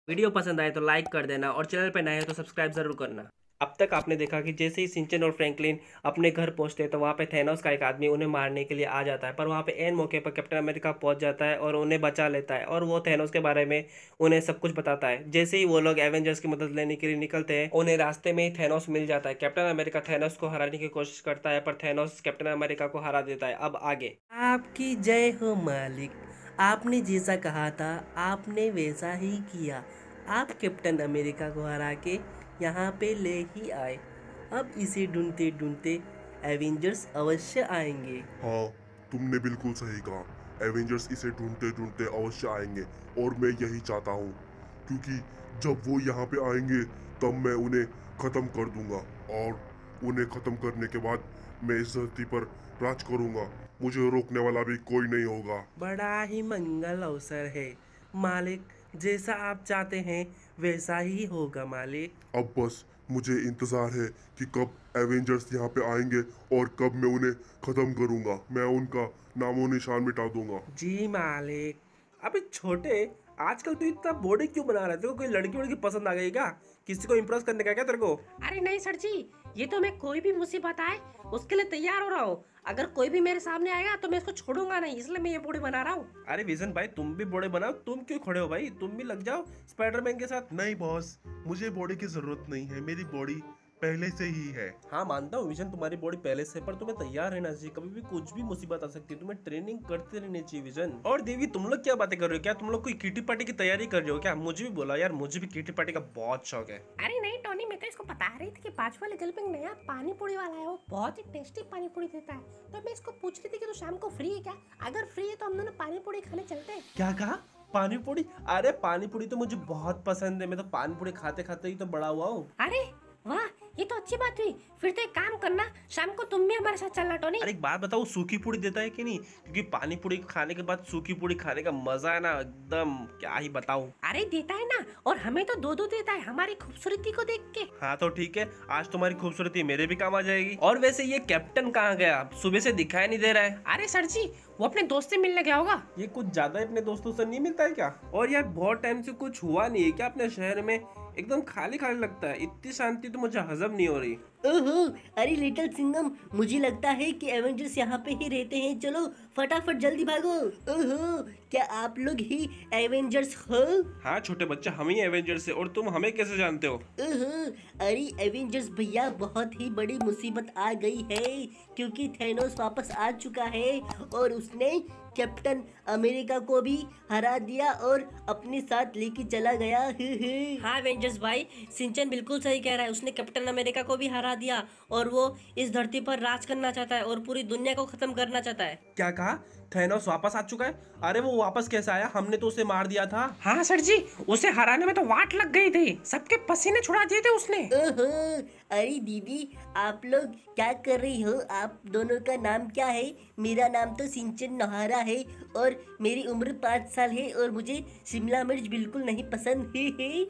Video पसंद आए तो लाइक कर देना और चैनल पे नए हो तो सब्सक्राइब जरूर करना। अब तक आपने देखा कि जैसे ही सिंचन और फ्रैंकलिन अपने घर पहुंचते हैं तो वहां पे थैनोस का एक आदमी उन्हें मारने के लिए आ जाता है, पर वहां पे एन मौके पर कैप्टन अमेरिका पहुंच जाता है और उन्हें बचा लेता है और वो थैनोस के बारे में उन्हें सब कुछ बताता है। जैसे ही वो लोग एवेंजर्स की मदद लेने के लिए निकलते हैं उन्हें रास्ते में ही थैनोस मिल जाता है। कैप्टन अमेरिका थैनोस को हराने की कोशिश करता है पर थैनोस कैप्टन अमेरिका को हरा देता है। अब आगे आपकी जय हो मालिक। आपने जैसा कहा था आपने वैसा ही किया। आप कैप्टन अमेरिका को हरा के यहाँ पे ले ही आए। अब इसे ढूंढते ढूंढते एवेंजर्स अवश्य आएंगे। हाँ, तुमने बिल्कुल सही कहा। एवेंजर्स इसे ढूंढते ढूंढते अवश्य आएंगे और मैं यही चाहता हूँ, क्योंकि जब वो यहाँ पे आएंगे तब मैं उन्हें खत्म कर दूंगा और उन्हें खत्म करने के बाद मैं इस धरती पर राज करूंगा। मुझे रोकने वाला भी कोई नहीं होगा। बड़ा ही मंगल अवसर है मालिक, जैसा आप चाहते हैं वैसा ही होगा मालिक। अब बस मुझे इंतजार है कि कब एवेंजर्स यहाँ पे आएंगे और कब मैं उन्हें खत्म करूंगा। मैं उनका नामो निशान मिटा दूंगा। जी मालिक। अबे छोटे, आजकल तू इतना बॉडी क्यों बना रहा है? तेरे को कोई लड़की वड़की पसंद आ गई क्या? किसी को इम्प्रेस करने का क्या तेरे को? अरे नहीं सर जी, ये तो मैं कोई भी मुसीबत आए उसके लिए तैयार हो रहा हूँ। अगर कोई भी मेरे सामने आएगा तो मैं इसको छोड़ूंगा नहीं, इसलिए मैं ये बॉडी बना रहा हूँ। अरे विजन भाई, तुम भी बॉडी बनाओ। तुम क्यों खड़े हो भाई? तुम भी लग जाओ स्पाइडरमैन के साथ। नहीं बॉस, मुझे बॉडी की जरूरत नहीं है। मेरी बॉडी पहले से ही है। हाँ मानता हूँ विजन, तुम्हारी बॉडी पहले से, पर तुम्हें तैयार रहना चाहिए। कभी भी कुछ भी मुसीबत आ सकती है, तुम्हें ट्रेनिंग करते रहनी चाहिए विजन। और देवी, तुम लोग क्या बातें कर रहे हो? क्या तुम लोग कोई किटी पार्टी की तैयारी कर रहे हो क्या? मुझे भी बोला यार, मुझे भी किटी पार्टी का बहुत शौक है। अरे नहीं टोनी, मैं तो इसको बता रही थी कि बाजू वाले गली में नया पानी पूरी वाला है, वो बहुत ही टेस्टी पानी पूरी देता है। तो मैं इसको पूछ रही थी कि तू शाम को फ्री है क्या? अगर फ्री है तो हम दोनों पानी पूरी खाने चलते हैं। क्या कहा? पानी पूरी? अरे पानी पूरी तो मुझे बहुत पसंद है। मैं तो पानी पूरी खाते खाते ही तो बड़ा हुआ हूँ। अरे वाह, ये तो अच्छी बात हुई। फिर तो एक काम करना, शाम को तुम भी हमारे साथ चलना टोनी। अरे एक बात बताओ, सूखी पूरी देता है कि नहीं? क्योंकि पानी पूरी खाने के बाद सूखी पूरी खाने का मजा है ना, एकदम क्या ही बताऊं। अरे देता है ना, और हमें तो दो दो देता है हमारी खूबसूरती को देख के। हाँ तो ठीक है, आज तुम्हारी खूबसूरती मेरे भी काम आ जाएगी। और वैसे ये कैप्टन कहाँ गया? सुबह से दिखाई नहीं दे रहा है। अरे सर जी, वो अपने दोस्त से मिलने गया होगा। ये कुछ ज्यादा ही अपने दोस्तों से नहीं मिलता है क्या? और यार बहुत टाइम से कुछ हुआ नहीं है क्या अपने शहर में? एकदम खाली खाली लगता है। इतनी शांति तो मुझे हजम नहीं हो रही। ओहो, अरे लिटिल सिंघम, मुझे लगता है कि एवेंजर्स यहाँ पे ही रहते हैं। चलो फटाफट जल्दी भागो। ओहो, क्या आप लोग ही एवेंजर्स हो? हाँ छोटे बच्चे, हम ही एवेंजर्स है। और तुम हमें कैसे जानते हो? ओहो, अरे एवेंजर्स भैया, बहुत ही बड़ी मुसीबत आ गई है, क्योंकि थैनोस वापस आ चुका है और उसने कैप्टन अमेरिका को भी हरा दिया और अपने साथ लेके चला गया। हाँ एवेंजर्स भाई, सिंचन बिल्कुल सही कह रहा है। उसने कैप्टन अमेरिका को भी हरा दिया और वो इस धरती पर राज करना चाहता है और पूरी दुनिया को खत्म करना चाहता है। क्या कहा? थैनोस वापस आ चुका है? अरे वो वापस कैसे आया? हमने तो उसे मार दिया था। हाँ सर जी, उसे हराने में तो वाट लग गई थी, सबके पसीने छुड़ा दिए थे उसने। ओहो, अरे दीदी, आप लोग क्या कर रही हो? आप दोनों का नाम क्या है? मेरा नाम तो सिंचन नोहारा है और मेरी उम्र 5 साल है और मुझे शिमला मिर्च बिल्कुल नहीं पसंद है।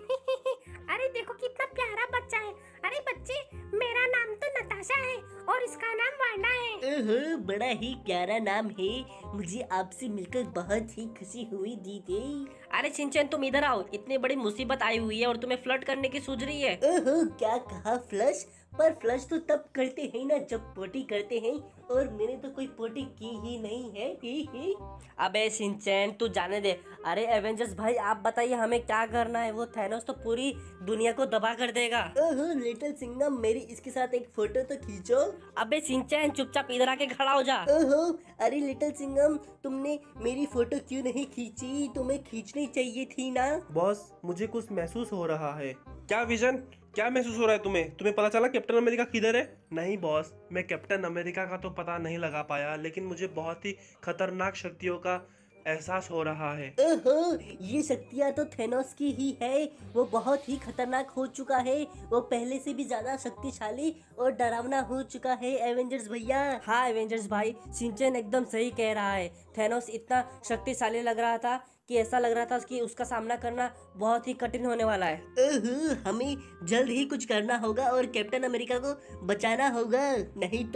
अरे देखो कितना प्यारा बच्चा है। अरे बच्चे, मेरा नाम तो नताशा है और इसका नाम वांडा है। ओहो, बड़ा ही प्यारा नाम है। मुझे आपसे मिलकर बहुत ही खुशी हुई दीदी। अरे सिंचन, तुम इधर आओ। इतनी बड़ी मुसीबत आई हुई है और तुम्हें फ्लर्ट करने की सूझ रही है। ओहो, क्या कहा? फ्लश? पर फ्लश तो तब करते हैं ना जब पोटी करते हैं, और मैंने तो कोई पोटी की ही नहीं है। ही। अबे सिंचन, तू जाने दे। अरे एवेंजर्स भाई, आप बताइए हमें क्या करना है? वो थैनोस तो पूरी दुनिया को दबा कर देगा। ओहो लिटिल सिंघम, मेरी इसके साथ एक फोटो तो खींचो। अबे सिंचन, चुपचाप इधर आके खड़ा हो जा। ओहो, अरे लिटिल सिंघम, तुमने मेरी फोटो क्यों नहीं खींची? तुम्हें खींचनी चाहिए थी ना। बॉस, मुझे कुछ महसूस हो रहा है। क्या विजन, क्या महसूस हो रहा है तुम्हें? तुम्हें पता चला कैप्टन अमेरिका किधर है? नहीं बॉस, मैं कैप्टन अमेरिका का तो पता नहीं लगा पाया, लेकिन मुझे बहुत ही खतरनाक शक्तियों का एहसास हो रहा है। ओहो, ये शक्तियाँ तो थैनोस की ही है। वो बहुत ही खतरनाक हो चुका है। वो पहले से भी ज्यादा शक्तिशाली और डरावना हो चुका है एवेंजर्स भैया। हाँ एवेंजर्स भाई, सिंचन एकदम सही कह रहा है। थैनोस इतना शक्तिशाली लग रहा था कि ऐसा लग रहा था कि उसका सामना करना बहुत ही कठिन होने वाला है। ओहो, हमें जल्द ही कुछ करना होगा और कैप्टन अमेरिका को बचाना होगा, नहीं तो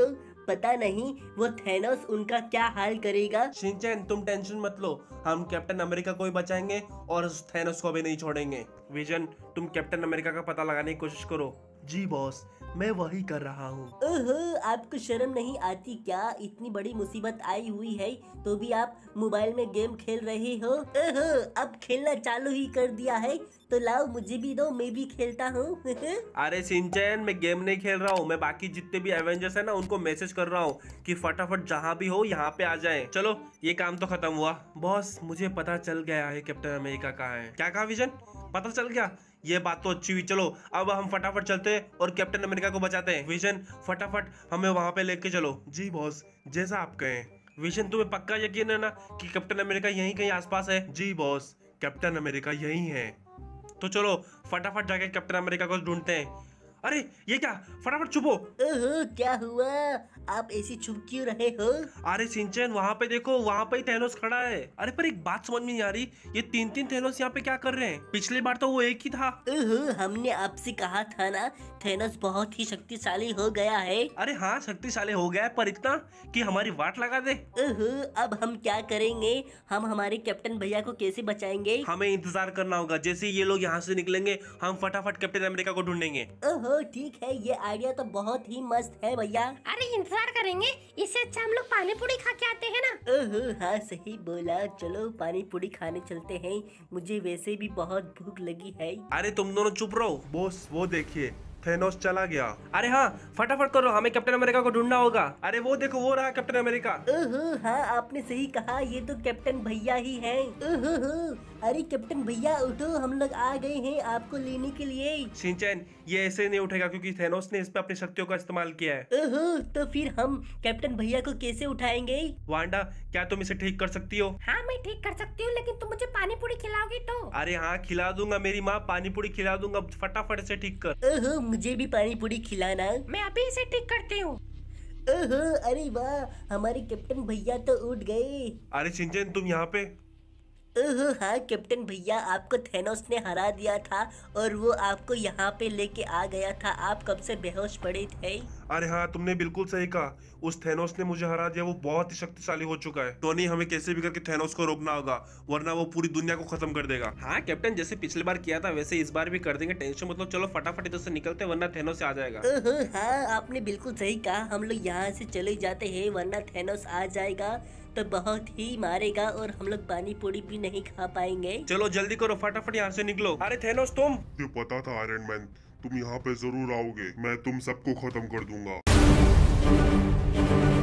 पता नहीं वो थैनोस उनका क्या हाल करेगा। शिनचैन तुम टेंशन मत लो, हम कैप्टन अमेरिका को ही बचाएंगे और उस थैनोस को भी नहीं छोड़ेंगे। विजन तुम कैप्टन अमेरिका का पता लगाने की कोशिश करो। जी बॉस, मैं वही कर रहा हूँ। ओहो, आपको शर्म नहीं आती क्या? इतनी बड़ी मुसीबत आई हुई है तो भी आप मोबाइल में गेम खेल रहे हो। ओहो, अब खेलना चालू ही कर दिया है तो लाओ मुझे भी दो, मैं भी खेलता हूँ। अरे शिनचैन मैं गेम नहीं खेल रहा हूँ, मैं बाकी जितने भी एवेंजर्स है ना उनको मैसेज कर रहा हूँ कि फटाफट जहाँ भी हो यहाँ पे आ जाएं। चलो ये काम तो खत्म हुआ। बॉस मुझे पता चल गया है कैप्टन अमेरिका कहाँ है। क्या कहा विजन? पता चल गया? ये बात तो अच्छी हुई। चलो अब हम फटाफट चलते हैं और कैप्टन अमेरिका को बचाते हैं। विजन फटाफट हमें वहां पे लेके चलो। जी बॉस, जैसा आप कहें। विजन तुम्हें पक्का यकीन है ना कि कैप्टन अमेरिका यहीं कहीं आसपास है? जी बॉस, कैप्टन अमेरिका यहीं है। तो चलो फटाफट जाके कैप्टन अमेरिका को ढूंढते हैं। अरे ये क्या, फटाफट छुपो। ओहो, क्या हुआ? आप ऐसे चुप क्यों रहे हो? अरे शिनचैन वहां पे देखो, वहां पे ही थैनोस खड़ा है। अरे पर एक बात समझ में नहीं आ रही, ये तीन तीन थैनोस यहाँ पे क्या कर रहे हैं? पिछली बार तो वो एक ही था। ओहो, हमने आपसे कहा था ना थैनोस बहुत ही शक्तिशाली हो गया है। अरे हाँ शक्तिशाली हो गया है, पर इतना कि हमारी वाट लगा दे। ओहो, अब हम क्या करेंगे? हम हमारे कैप्टन भैया को कैसे बचाएंगे? हमें इंतजार करना होगा। जैसे ही ये लोग यहाँ से निकलेंगे हम फटाफट कैप्टन अमेरिका को ढूंढेंगे। ओहो, ठीक है, ये आइडिया तो बहुत ही मस्त है भैया। अरे इंतजार करेंगे, इससे अच्छा हम लोग पानी पूरी खा के आते हैं ना। ओहो, हाँ सही बोला, चलो पानी पूरी खाने चलते हैं, मुझे वैसे भी बहुत भूख लगी है। अरे तुम दोनों चुप रहो। बॉस वो देखिए थैनोस चला गया। अरे हाँ फटाफट करो, हमें कैप्टन अमेरिका को ढूंढना होगा। अरे वो देखो वो रहा कैप्टन अमेरिका। ओहो, हाँ आपने सही कहा, ये तो कैप्टन भैया ही हैं। ओहो, अरे कैप्टन भैया उठो, हम लोग आ गए हैं आपको लेने के लिए। शिनचैन ये ऐसे नहीं उठेगा क्योंकि थैनोस ने इस पे अपनी शक्तियों का इस्तेमाल किया है। ओहो, तो फिर हम कैप्टन भैया को कैसे उठाएंगे? वांडा क्या तुम इसे ठीक कर सकती हो? हाँ मैं ठीक कर सकती हूँ, लेकिन तुम मुझे पानी पूरी खिलाओगी तो। अरे हाँ खिला दूंगा, मेरी माँ पानी पूरी खिला दूंगा। फटाफट इसे ठीक कर। ओहो, मुझे भी पानी पूरी खिलाना। मैं अभी इसे ठीक करती हूँ। ओहो, अरे वाह, हमारे कैप्टन भैया तो उठ गए। अरे शिनचैन तुम यहाँ पे? ओहो, हाँ कैप्टन भैया, आपको थैनोस ने हरा दिया था और वो आपको यहाँ पे लेके आ गया था। आप कब से बेहोश पड़े थे। अरे हाँ तुमने बिल्कुल सही कहा, उस थैनोस ने मुझे हरा दिया। वो बहुत ही शक्तिशाली हो चुका है। टोनी हमें कैसे भी करके थैनोस को रोकना होगा, वरना वो पूरी दुनिया को खत्म कर देगा। हाँ कैप्टन, जैसे पिछली बार किया था वैसे इस बार भी कर देंगे, टेंशन मतलब। चलो फटाफट इधर से निकलते हैं वरना थैनोस आ जाएगा। ओहो, हाँ आपने बिल्कुल सही कहा, हम लोग यहाँ से चले जाते हैं वरना थैनोस आ जाएगा तो बहुत ही मारेगा और हम लोग पानी पूरी भी नहीं खा पाएंगे। चलो जल्दी करो, फटाफट यहाँ से निकलो। अरे थैनोस तुम? मुझे पता था आयरन मैन, तुम यहाँ पे जरूर आओगे। मैं तुम सबको खत्म कर दूंगा।